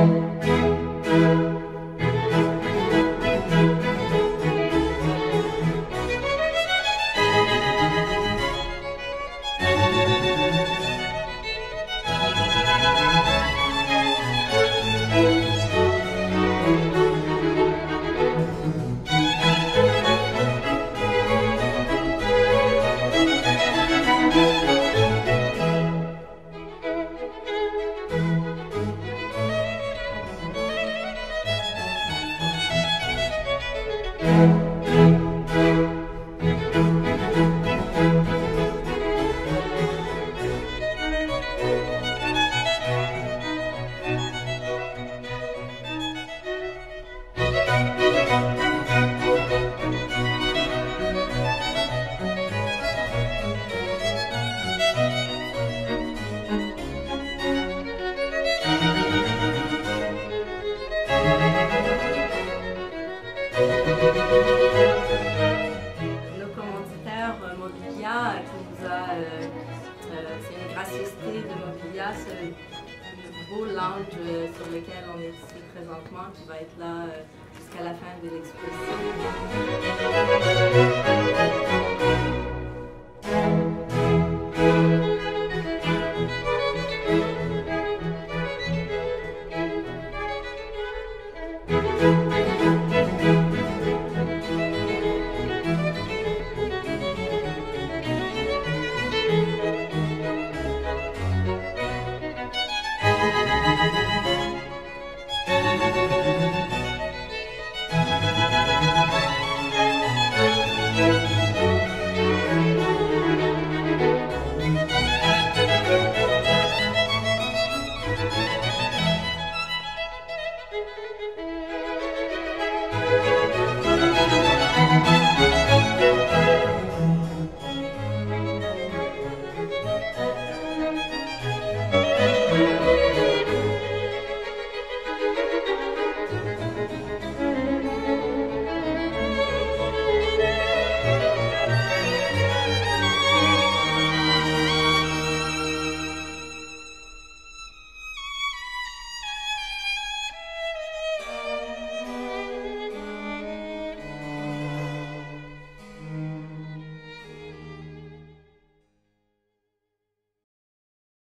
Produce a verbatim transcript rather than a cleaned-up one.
Nos commanditaires euh, Mobilia, qui nous a, euh, euh, c'est une gracieuseté de Mobilia, ce beau lounge euh, sur lequel on est ici présentement, qui va être là euh, jusqu'à la fin de l'exposition.